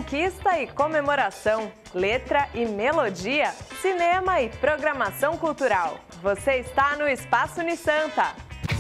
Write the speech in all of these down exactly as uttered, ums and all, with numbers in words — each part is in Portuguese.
conquista e comemoração, letra e melodia, cinema e programação cultural. Você está no Espaço Unisanta.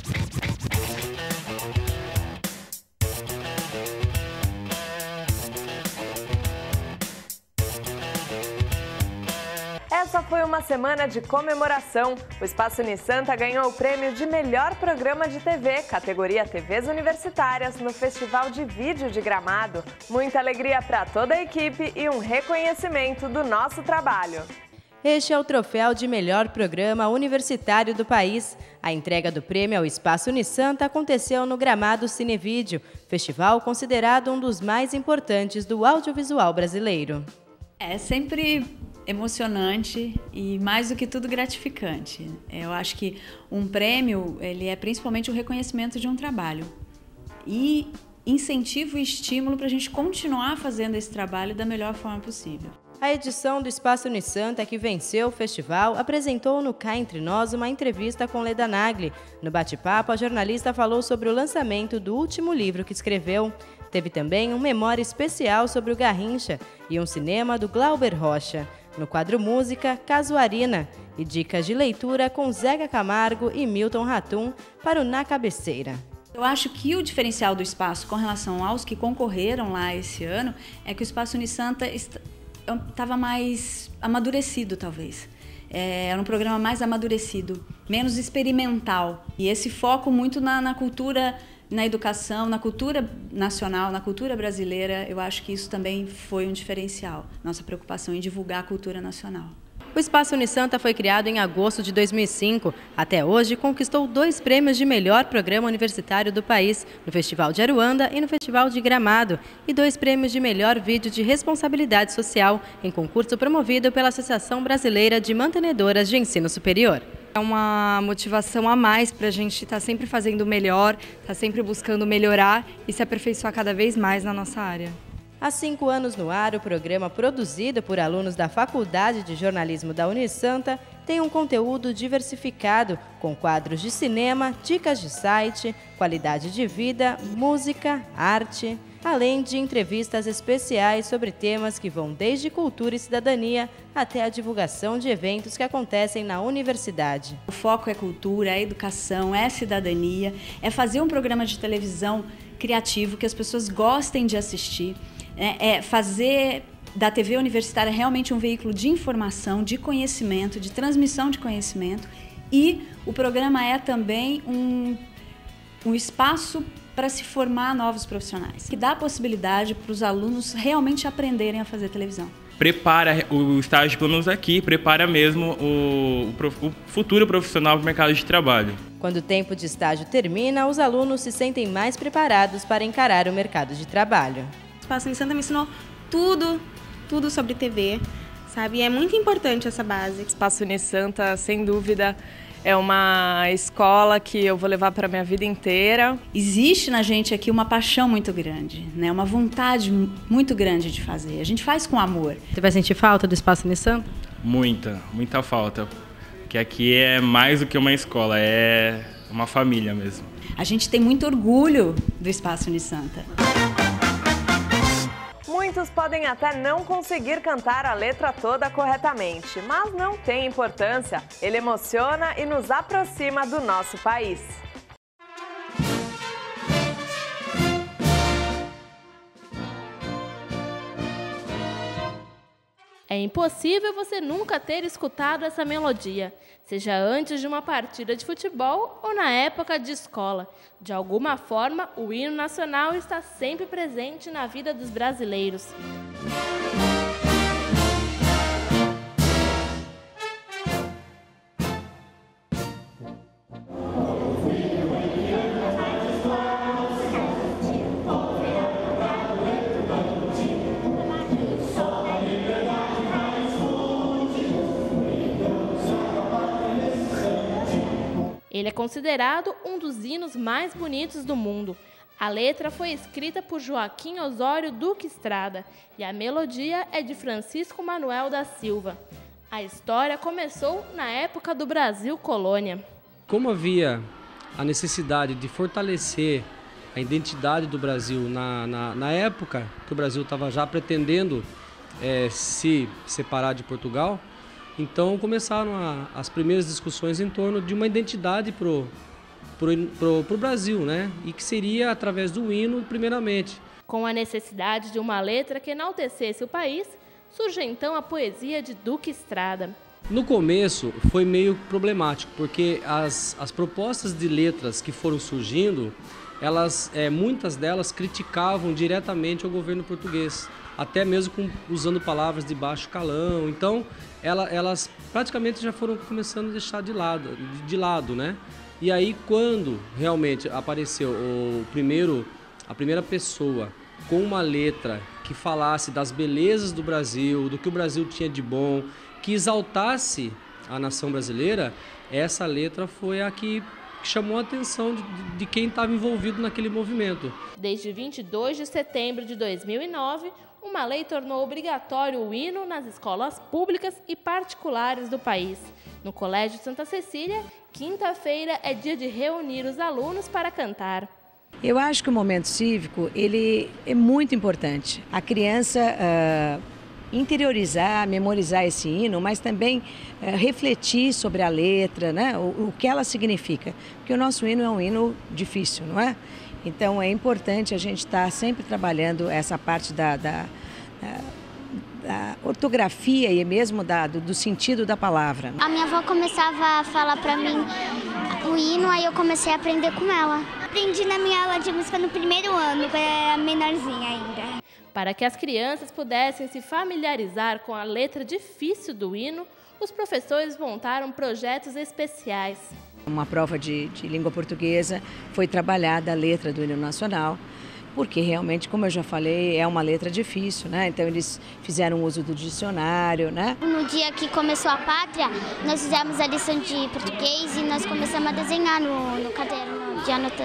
Essa foi uma semana de comemoração. O Espaço Unisanta ganhou o prêmio de melhor programa de T V, categoria T Vs Universitárias, no Festival de Vídeo de Gramado. Muita alegria para toda a equipe e um reconhecimento do nosso trabalho. Este é o troféu de melhor programa universitário do país. A entrega do prêmio ao Espaço Unisanta aconteceu no Gramado Cinevídeo, festival considerado um dos mais importantes do audiovisual brasileiro. É sempre emocionante e, mais do que tudo, gratificante. Eu acho que um prêmio, ele é principalmente o reconhecimento de um trabalho e incentivo e estímulo para a gente continuar fazendo esse trabalho da melhor forma possível. A edição do Espaço Unisanta, que venceu o festival, apresentou no Cá Entre Nós uma entrevista com Leda Nagli. No bate-papo, a jornalista falou sobre o lançamento do último livro que escreveu. Teve também um memória especial sobre o Garrincha e um cinema do Glauber Rocha. No quadro Música, Casuarina e dicas de leitura com Zeca Camargo e Milton Ratum para o Na Cabeceira. Eu acho que o diferencial do espaço com relação aos que concorreram lá esse ano é que o Espaço Unisanta estava mais amadurecido, talvez. É, era um programa mais amadurecido, menos experimental. E esse foco muito na, na cultura, na educação, na cultura nacional, na cultura brasileira, eu acho que isso também foi um diferencial. Nossa preocupação em divulgar a cultura nacional. O Espaço Unisanta foi criado em agosto de dois mil e cinco. Até hoje, conquistou dois prêmios de melhor programa universitário do país, no Festival de Aruanda e no Festival de Gramado, e dois prêmios de melhor vídeo de responsabilidade social, em concurso promovido pela Associação Brasileira de Mantenedoras de Ensino Superior. É uma motivação a mais para a gente estar sempre fazendo o melhor, estar sempre buscando melhorar e se aperfeiçoar cada vez mais na nossa área. Há cinco anos no ar, o programa produzido por alunos da Faculdade de Jornalismo da Unisanta tem um conteúdo diversificado, com quadros de cinema, dicas de site, qualidade de vida, música, arte, além de entrevistas especiais sobre temas que vão desde cultura e cidadania até a divulgação de eventos que acontecem na universidade. O foco é cultura, é educação, é cidadania, é fazer um programa de televisão criativo que as pessoas gostem de assistir, é, é fazer da T V universitária realmente um veículo de informação, de conhecimento, de transmissão de conhecimento, e o programa é também um, um espaço para se formar novos profissionais, que dá a possibilidade para os alunos realmente aprenderem a fazer televisão. Prepara o estágio que nos aqui, prepara mesmo o, o futuro profissional para o mercado de trabalho. Quando o tempo de estágio termina, os alunos se sentem mais preparados para encarar o mercado de trabalho. O Espaço Unisanta me ensinou tudo, tudo sobre T V, sabe? E é muito importante essa base. O Espaço Unisanta, sem dúvida, é uma escola que eu vou levar para a minha vida inteira. Existe na gente aqui uma paixão muito grande, né? Uma vontade muito grande de fazer. A gente faz com amor. Você vai sentir falta do Espaço Unisanta? Muita, muita falta. Porque aqui é mais do que uma escola, é uma família mesmo. A gente tem muito orgulho do Espaço Unisanta. Muitos podem até não conseguir cantar a letra toda corretamente, mas não tem importância. Ele emociona e nos aproxima do nosso país. É impossível você nunca ter escutado essa melodia, seja antes de uma partida de futebol ou na época de escola. De alguma forma, o hino nacional está sempre presente na vida dos brasileiros. Ele é considerado um dos hinos mais bonitos do mundo. A letra foi escrita por Joaquim Osório Duque Estrada e a melodia é de Francisco Manuel da Silva. A história começou na época do Brasil colônia. Como havia a necessidade de fortalecer a identidade do Brasil na, na, na época que o Brasil estava já pretendendo é, se separar de Portugal. Então começaram a, as primeiras discussões em torno de uma identidade para o pro, pro, pro Brasil, né? E que seria através do hino, primeiramente. Com a necessidade de uma letra que enaltecesse o país, surge então a poesia de Duque Estrada. No começo foi meio problemático, porque as, as propostas de letras que foram surgindo, elas, é, muitas delas criticavam diretamente o governo português, até mesmo com, usando palavras de baixo calão. Então, ela, elas praticamente já foram começando a deixar de lado, de, de lado, né? E aí, quando realmente apareceu o primeiro, a primeira pessoa com uma letra que falasse das belezas do Brasil, do que o Brasil tinha de bom, que exaltasse a nação brasileira, essa letra foi a que chamou a atenção de, de quem estava envolvido naquele movimento. Desde vinte e dois de setembro de dois mil e nove, uma lei tornou obrigatório o hino nas escolas públicas e particulares do país. No Colégio Santa Cecília, quinta-feira é dia de reunir os alunos para cantar. Eu acho que o momento cívico ele é muito importante. A criança uh, interiorizar, memorizar esse hino, mas também uh, refletir sobre a letra, né? o, o que ela significa. Porque o nosso hino é um hino difícil, não é? Então é importante a gente estar sempre trabalhando essa parte da, da, da, da ortografia e mesmo da, do, do sentido da palavra. A minha avó começava a falar para mim o hino, aí eu comecei a aprender com ela. Aprendi na minha aula de música no primeiro ano, que era menorzinha ainda. Para que as crianças pudessem se familiarizar com a letra difícil do hino, os professores montaram projetos especiais. Uma prova de, de língua portuguesa foi trabalhada a letra do hino nacional, porque realmente, como eu já falei, é uma letra difícil, né? Então eles fizeram uso do dicionário, né? No dia que começou a pátria, nós fizemos a lição de português e nós começamos a desenhar no, no caderno de, anota,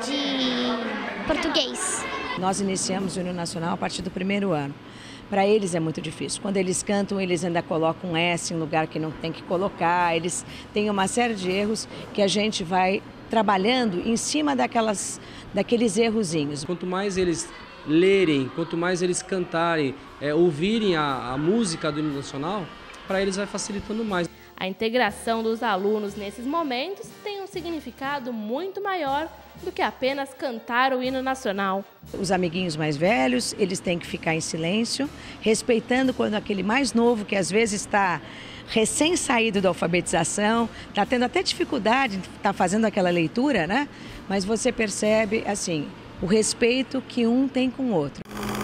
de português. Nós iniciamos o hino nacional a partir do primeiro ano. Para eles é muito difícil. Quando eles cantam, eles ainda colocam um S em lugar que não tem que colocar. Eles têm uma série de erros que a gente vai trabalhando em cima daquelas, daqueles errozinhos. Quanto mais eles lerem, quanto mais eles cantarem, é, ouvirem a, a música do hino nacional, para eles vai facilitando mais. A integração dos alunos nesses momentos tem um significado muito maior do que apenas cantar o hino nacional. Os amiguinhos mais velhos, eles têm que ficar em silêncio, respeitando quando aquele mais novo, que às vezes está recém-saído da alfabetização, está tendo até dificuldade de estar fazendo aquela leitura, né? Mas você percebe, assim, o respeito que um tem com o outro.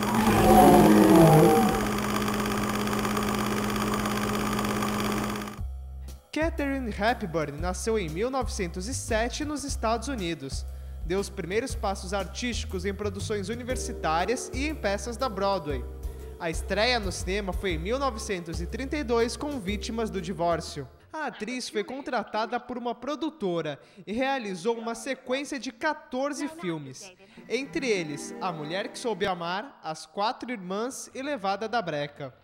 Katharine Hepburn nasceu em mil novecentos e sete nos Estados Unidos. Deu os primeiros passos artísticos em produções universitárias e em peças da Broadway. A estreia no cinema foi em mil novecentos e trinta e dois com Vítimas do Divórcio. A atriz foi contratada por uma produtora e realizou uma sequência de quatorze filmes. Entre eles, A Mulher que Soube Amar, As Quatro Irmãs e Levada da Breca.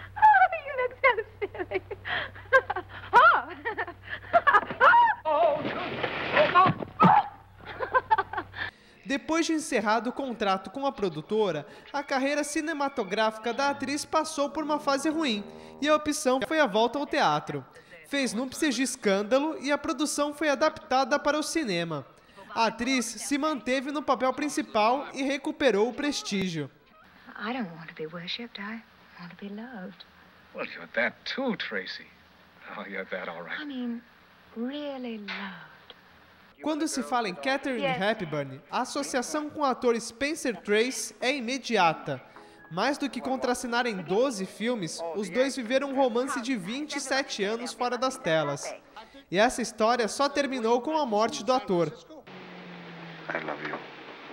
Depois de encerrado o contrato com a produtora, a carreira cinematográfica da atriz passou por uma fase ruim e a opção foi a volta ao teatro. Fez Núpcias de Escândalo e a produção foi adaptada para o cinema. A atriz se manteve no papel principal e recuperou o prestígio. I don't want to be worshipped, I want to be loved. Well, you're that too, Tracy. Oh, you're that all right. I mean, really loved. Quando se fala em Katharine Hepburn, a associação com o ator Spencer Tracy é imediata. Mais do que contracenarem doze filmes, os dois viveram um romance de vinte e sete anos fora das telas. E essa história só terminou com a morte do ator. I love you.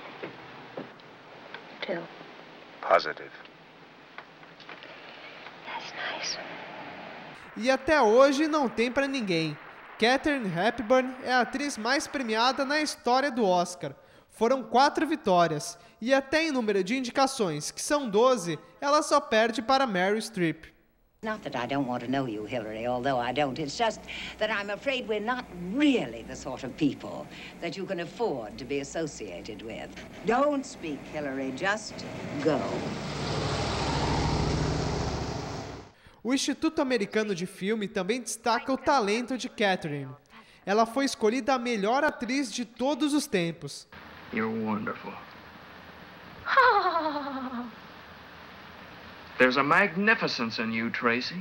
Too. Positive. That's nice. E até hoje não tem pra ninguém. Katharine Hepburn é a atriz mais premiada na história do Oscar. Foram quatro vitórias, e até em número de indicações, que são doze, ela só perde para Meryl Streep. Not that I don't want to know you, Hillary, although I don't. It's just that I'm afraid we're not really the sort of people that you can afford to be associated with. Don't speak, Hillary, just go. O Instituto Americano de Filme também destaca o talento de Catherine. Ela foi escolhida a melhor atriz de todos os tempos. You're wonderful. There's a magnificence in you, Tracy.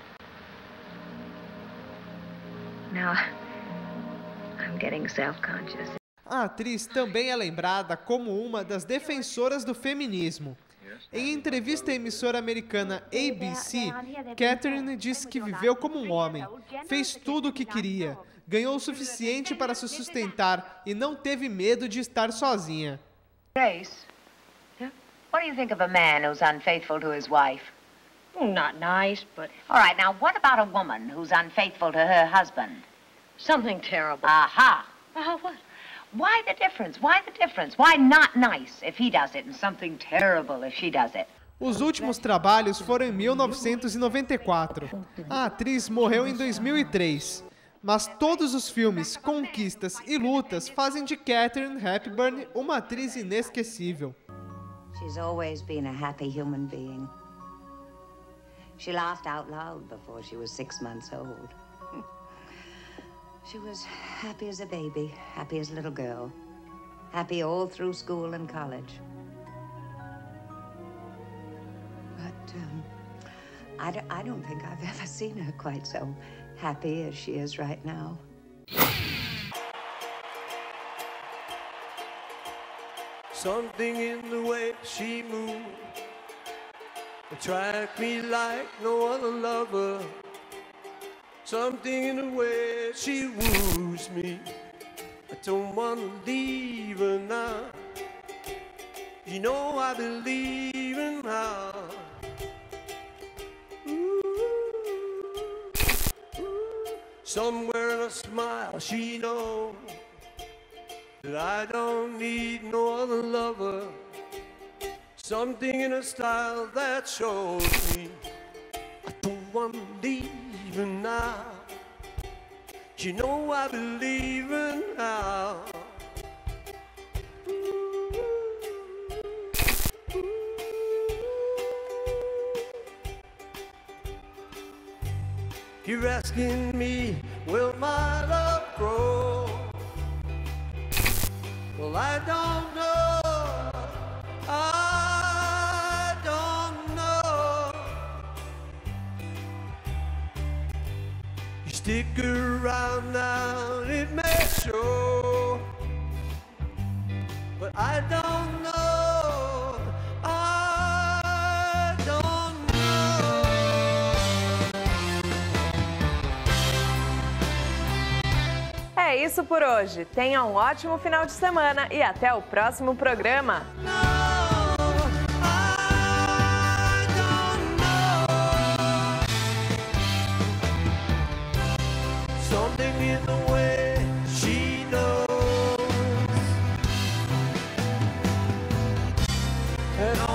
Now, I'm getting self-conscious. A atriz também é lembrada como uma das defensoras do feminismo. Em entrevista à emissora americana A B C, Catherine disse que viveu como um homem, fez tudo o que queria, ganhou o suficiente para se sustentar e não teve medo de estar sozinha. Grace, what do you think of a man who's unfaithful to his wife? Oh, not nice, but... All right, now what about a woman who's unfaithful to her husband? Something terrible. Aha! Uh, what? Why the difference? Why the difference? Why not nice if he does it and something terrible if she does it? Os últimos trabalhos foram em mil novecentos e noventa e quatro. A atriz morreu em dois mil e três. Mas todos os filmes, conquistas e lutas fazem de Katharine Hepburn uma atriz inesquecível. She's always been a happy human being. She laughed out loud before she was six months old. She was happy as a baby, happy as a little girl, happy all through school and college. But um, I, d I don't think I've ever seen her quite so happy as she is right now. Something in the way she moved attracted me like no other lover. Something in the way she woos me, I don't want to leave her now. You know I believe in her. Ooh, ooh. Somewhere in a smile she knows that I don't need no other lover. Something in her style that shows me I don't want to leave her now. You know I believe in her. You're asking me, will my love grow? Well, I don't know. I don't know. You stick around now, it may show. But I don't know. I don't know. É isso por hoje. Tenha um ótimo final de semana e até o próximo programa. Something in the way she knows. And